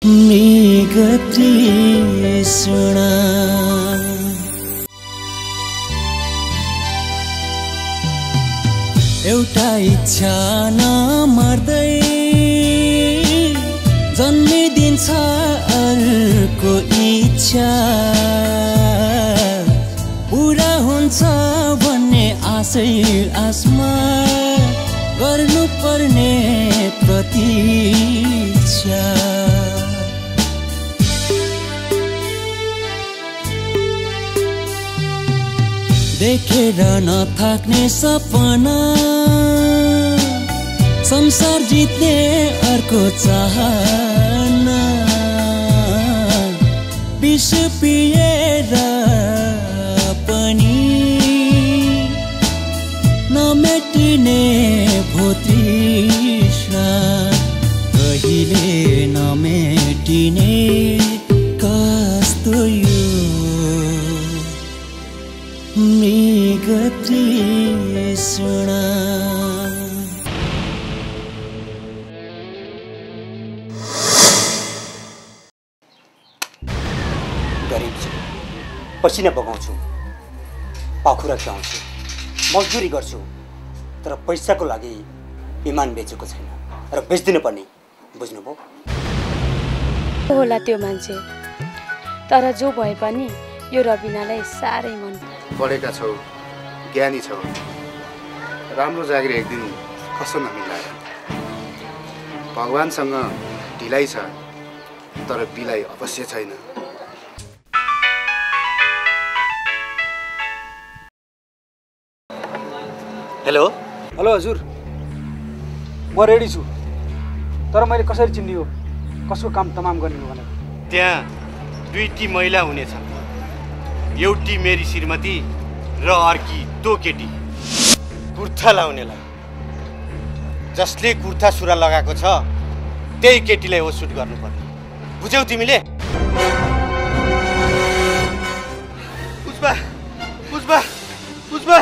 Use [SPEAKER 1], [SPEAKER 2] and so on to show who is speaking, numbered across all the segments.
[SPEAKER 1] मेघ तृष्णा एउटा इच्छा नमर्दै जन्मिदिन्छ अर्को इच्छा पुरा हुन्छ भन्ने आशै आसमा गर्नुपर्ने प्रतीक्षा देखेर नथाक्ने सपना संसार जित्ने अर्को चाहना विष पिएर पनि नमेटिने भो तृष्णा कहिले नमेटिने कस्तो यो मेघ तृष्णा
[SPEAKER 2] गरिब छु, पसिना बगाउँछु, पाखुरा ख्याउँछु, मजदुरी गर्छु, तर पैसाको लागि इमान बेचेको छैन र बेच्दिनु पर्ने, बुझ्नुभयो?
[SPEAKER 3] होला त्यो मान्छे, तर जो भए पनि यो रबिनालाई साह्रै मन
[SPEAKER 4] पढेका छौ, ज्ञानी छौ, राम्रो जागिर एक दिन कसो नमिलाएर भगवानसँग ढिलाइ छ तर बिलाइ अवश्य छैन।
[SPEAKER 2] हेलो
[SPEAKER 5] हेलो हजुर, म रेडी छु, तर मैले कसरी चिन्ने हो कसको काम तमाम गर्ने हो भनेर?
[SPEAKER 6] त्यहाँ दुईटी महिला हुनेछन्, एउटी मेरी श्रीमती र अर्की तो केटी कुर्ता लाउनेलाई। जसले कुर्ता सुरा लगाएको छ त्यही केटीलाई हो सुट गर्नुपर्ने, बुझ्यौ तिमीले? पुष्पा पुष्पा पुष्पा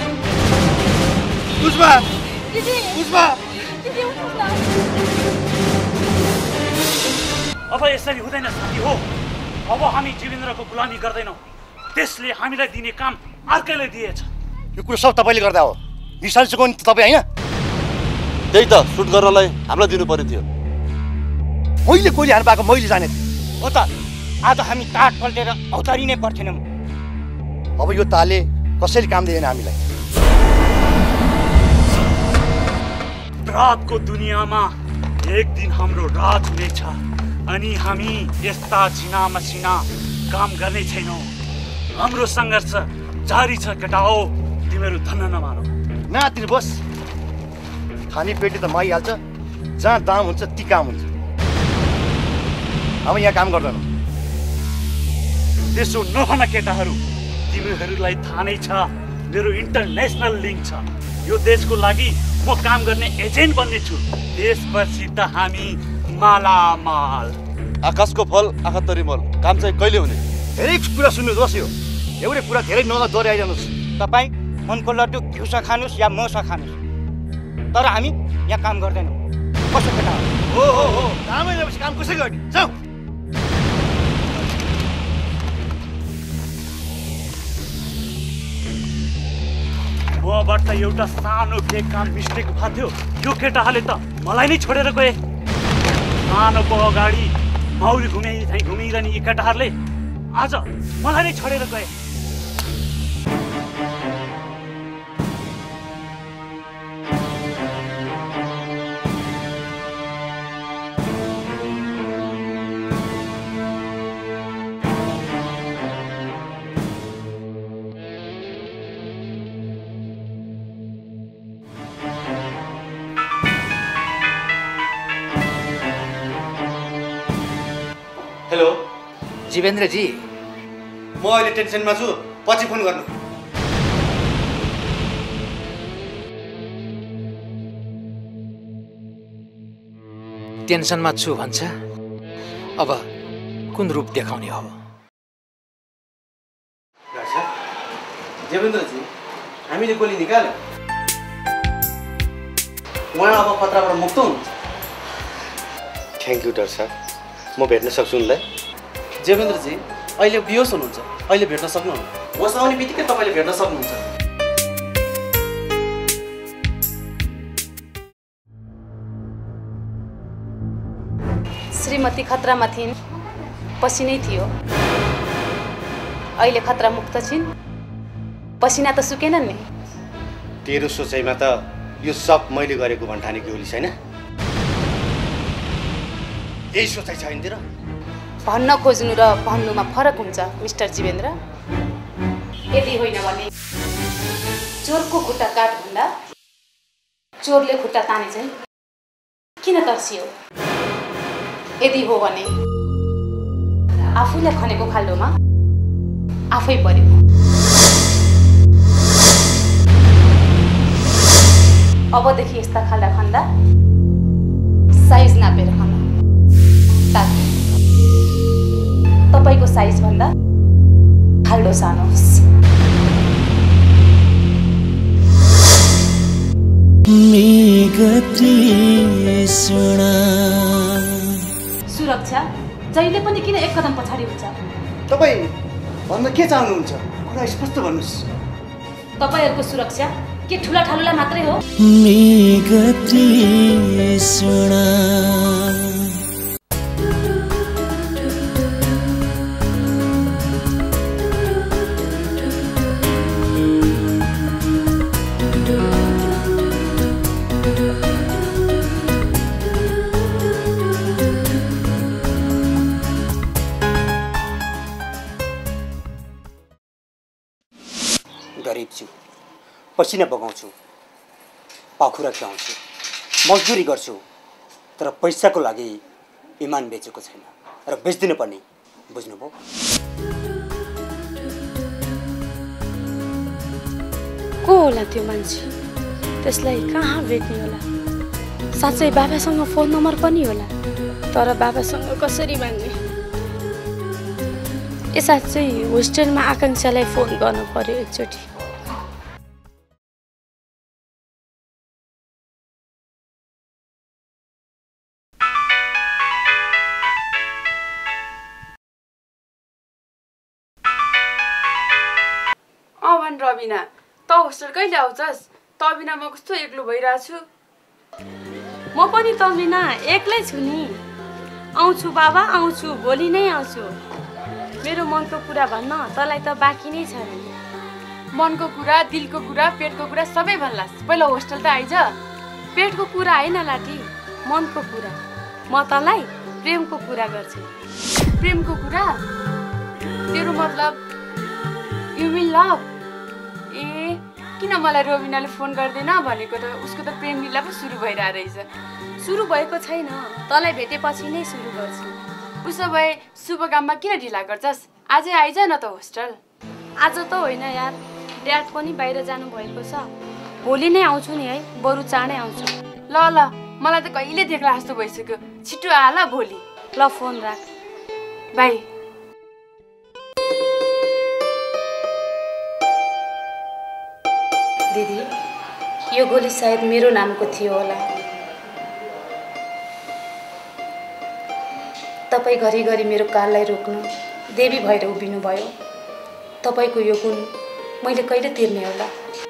[SPEAKER 6] पुष्पा पुष्पा
[SPEAKER 7] अब यसरी हुँदैन साथी हो। अब हामी जीवेन्द्रको गुलामी गर्दैनौँ, त्यसले हामीलाई दिने काम अर्कैले दिएछ।
[SPEAKER 6] यो कुरो सब तपाईँले गर्दा हो, बिर्साल्छुको नि तपाईँ होइन?
[SPEAKER 8] त्यही त सुट गर्नलाई हामीलाई दिनु पर्ने थियो।
[SPEAKER 6] मैले गोली हान्नु पाएको मैले जाने थिएँ
[SPEAKER 2] हो त, आज हामी टाट पल्टेर अवतारिनै पर्थेनौँ।
[SPEAKER 6] अब यो ताले कसरी काम दिएन हामीलाई।
[SPEAKER 7] रातको दुनियाँमा एक दिन हाम्रो राज हुनेछ अनि हामी यस्ता छिना मसिना काम गर्ने छैनौँ। हाम्रो सङ्घर्ष जारी छ केटा हो, तिमीहरू धन्न नमानौ।
[SPEAKER 6] नातिर बस, खाने पेटी त माइहाल्छ, जहाँ दाम हुन्छ ती काम हुन्छ। अब यहाँ काम गर्दैनौँ।
[SPEAKER 7] त्यसो नभन केटाहरू, तिमीहरूलाई थाहा नै छ मेरो इन्टरनेसनल लिङ्क छ। यो देशको लागि म काम गर्ने एजेन्ट बन्ने छु, त्यसपछि त हामी मालामाल।
[SPEAKER 8] आकाशको फल आँखा तरी मल, काम चाहिँ कहिले हुने?
[SPEAKER 6] धेरै कुरा सुन्नुहोस् यो, एउटै कुरा धेरै नदोहोऱ्याइरहनुहोस्।
[SPEAKER 2] तपाईँ मनको लड्डु घिउसा खानुहोस् या मसा खानुहोस्, तर हामी यहाँ काम गर्दैनौँ। कसो केटा
[SPEAKER 6] हो? हो कामै नभएपछि काम कसै गर्ने? जाऊ।
[SPEAKER 7] मबाट एउटा सानो केक काम मिस्टेक भएको थियो, यो केटाहरूले त मलाई नै छोडेर गए। सानोको अगाडि मौरी घुमिरहने यी केटाहरूले आज मलाई नै छोडेर गए।
[SPEAKER 6] हेलो
[SPEAKER 2] जीवेन्द्र जी,
[SPEAKER 6] म अहिले टेन्सनमा छु, पछि फोन गर्नु।
[SPEAKER 2] टेन्सनमा छु भन्छ, अब कुन रूप देखाउने हो?
[SPEAKER 6] जीवेन्द्रजी, हामीले गोली निकाल्यो, उहाँ अब खतराबाट मुक्त हुनुहुन्छ।
[SPEAKER 4] थ्याङ्क यू डाक्टर साहब,
[SPEAKER 6] म भेट्न सक्छु उनलाई?
[SPEAKER 9] जेवेन्द्रजी अहिले बिहोस हुनुहुन्छ, अहिले भेट्न सक्नुहुन्न। होस आउने बित्तिकै तपाईँले भेट्न सक्नुहुन्छ।
[SPEAKER 3] श्रीमती खतरामा थिइन्, पसिनै थियो। अहिले खतरा मुक्त छिन्, पसिना त सुकेनन् नि।
[SPEAKER 6] तेरो सोचाइमा त यो सब मैले गरेको भन्ठानेको होली छैन? यही सोचाइ छैन तेरो?
[SPEAKER 3] भन्न खोज्नु र भन्नुमा फरक हुन्छ मिस्टर जीवेन्द्र। यदि होइन भने चोरको खुट्टा काट भन्दा चोरले खुट्टा ताने चाहिँ किन तर्सियो? यदि हो भने आफूले खनेको खाल्डोमा आफै पर्यो। अबदेखि यस्ता खाल्डा खन्दा साइज नापेर खन, ताकि तपाईको साइज भन्दा खाल्डो सानो होस्। सुरक्षा जहिले पनि किन एक कदम पछाडि हुन्छ?
[SPEAKER 2] तपाईँ भन्न के चाहनुहुन्छ? कुरा स्पष्ट भन्नुहोस्।
[SPEAKER 3] तपाईहरूको सुरक्षा के ठुला ठालुला मात्रै हो?
[SPEAKER 2] गरिब छु, पसिना बगाउँछु, पाखुरा ख्याउँछु, मजदुरी गर्छु, तर पैसाको लागि इमान बेचेको छैन र बेच्दिन पनि। बुझ्नुभयो?
[SPEAKER 3] को होला त्यो मान्छे? त्यसलाई कहाँ भेट्ने होला? साँच्चै बाबासँग फोन नम्बर पनि होला, तर बाबासँग कसरी माग्ने? साँच्चै होस्टेलमा आकाङ्क्षालाई फोन गर्नु पर्यो एकचोटि।
[SPEAKER 10] भन् रबिना, त होस्टेल कहिले आउँछस्? त बिना म कस्तो एक्लो भइरहेछु।
[SPEAKER 3] म पनि त बिना एक्लै छु नि। आउँछु बाबा, आउँछु, भोलि नै आउँछु। मेरो मनको कुरा भन्न तँलाई त बाँकी नै छ नि।
[SPEAKER 10] मनको कुरा, दिलको कुरा, पेटको कुरा सबै भन्लास्। पहिला होस्टेल त आइज।
[SPEAKER 3] पेटको कुरा होइन लाठी, मनको कुरा। म तँलाई प्रेमको कुरा गर्छु।
[SPEAKER 10] प्रेमको कुरा? तेरो मतलब यु विल लभ? ए, किन मलाई रोबिनाले फोन गर्दैन भनेको त? उसको त प्रेम लीला पो सुरु भइरहेको रहेछ।
[SPEAKER 3] सुरु भएको छैन, तँलाई भेटेपछि नै सुरु गर्छु।
[SPEAKER 10] उसो भए शुभ काममा किन ढिला गर्छस्? आजै आइज न त होस्टेल।
[SPEAKER 3] आज त होइन यार, ड्याड पनि बाहिर जानु भएको छ। भोलि नै आउँछु नि है, बरु चाँडै आउँछु।
[SPEAKER 10] ल ल, मलाई त कहिले देख्ला जस्तो भइसक्यो। छिटो आ ल भोलि।
[SPEAKER 3] ल फोन राख,
[SPEAKER 10] बाई।
[SPEAKER 3] दिदी, यो गोली सायद मेरो नामको थियो होला। तपाईँ घरिघरि मेरो काललाई रोक्नु देवी भएर उभिनु भयो। तपाईँको यो गुण मैले कहिले तिर्ने होला?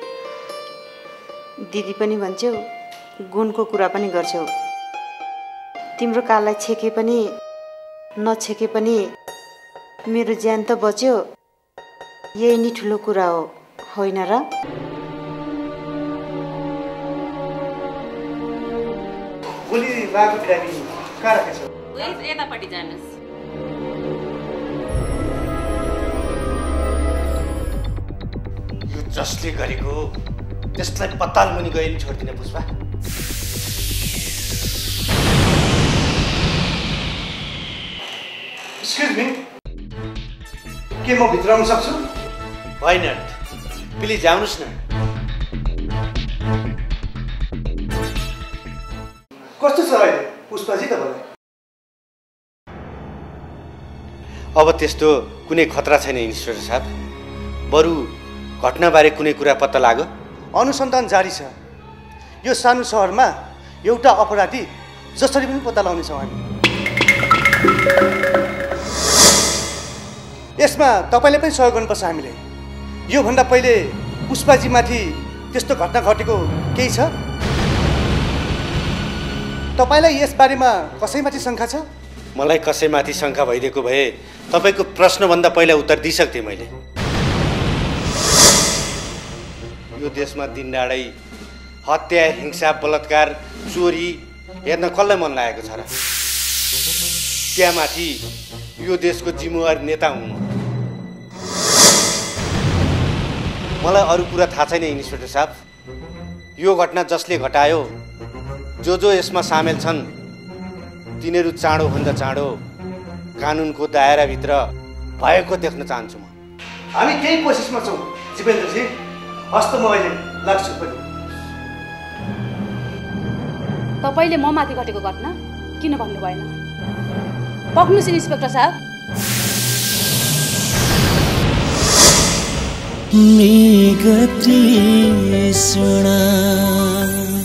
[SPEAKER 11] दिदी पनि भन्छौ, गुणको कुरा पनि गर्छौ। तिम्रो काललाई छेके पनि नछेके पनि मेरो ज्यान त बच्यो। यही नि ठुलो कुरा हो, होइन र?
[SPEAKER 2] भोलि बाबु ड्राइभिङ कहाँ राखेछौ?
[SPEAKER 3] यतापट्टि जानुहोस्।
[SPEAKER 6] यो जसले गरेको त्यसलाई पत्ताल मुनि गए नि छोड्दिन पुष्पा।
[SPEAKER 2] एक्सक्युज मी, के म भित्र आउन सक्छु?
[SPEAKER 6] वाइ नट, प्लिज आउनुहोस् न।
[SPEAKER 2] कस्तो छ अहिले पुष्पाजी तपाईँलाई?
[SPEAKER 6] अब त्यस्तो कुनै खतरा छैन इन्सपेक्टर साहब। बरु घटनाबारे कुनै कुरा पत्ता लाग्यो?
[SPEAKER 2] अनुसन्धान जारी छ। यो सानो सहरमा एउटा अपराधी जसरी पनि पत्ता लगाउनेछौँ हामी।
[SPEAKER 12] यसमा तपाईँले पनि सहयोग गर्नुपर्छ हामीले। योभन्दा पहिले पुष्पाजीमाथि त्यस्तो घटना घटेको केही छ? तपाईँलाई यसबारेमा कसैमाथि शङ्का छ?
[SPEAKER 6] मलाई कसैमाथि शङ्का भइदिएको भए तपाईँको प्रश्नभन्दा पहिला उत्तर दिइसक्थेँ मैले। यो देशमा दिनडाँडै हत्या, हिंसा, बलात्कार, चोरी हेर्न कसलाई मन लागेको छ र? त्यहाँमाथि यो देशको जिम्मेवारी नेता हुँ म। मलाई अरू कुरा थाहा छैन इन्सपेक्टर साहब। यो घटना जसले घटायो, जो यसमा सामेल छन्, तिनीहरू चाँडोभन्दा चाँडो कानुनको दायराभित्र भएको देख्न चाहन्छु म।
[SPEAKER 12] हामी केही कोसिसमा छौँ जीवेन्द्रजी। हस्त म अहिले लाग्छु पनि।
[SPEAKER 3] तपाईँले म माथि घटेको घटना किन भन्नु भएन? पक्नुस् इन्सपेक्टर साहब।
[SPEAKER 1] मेघ तृष्णा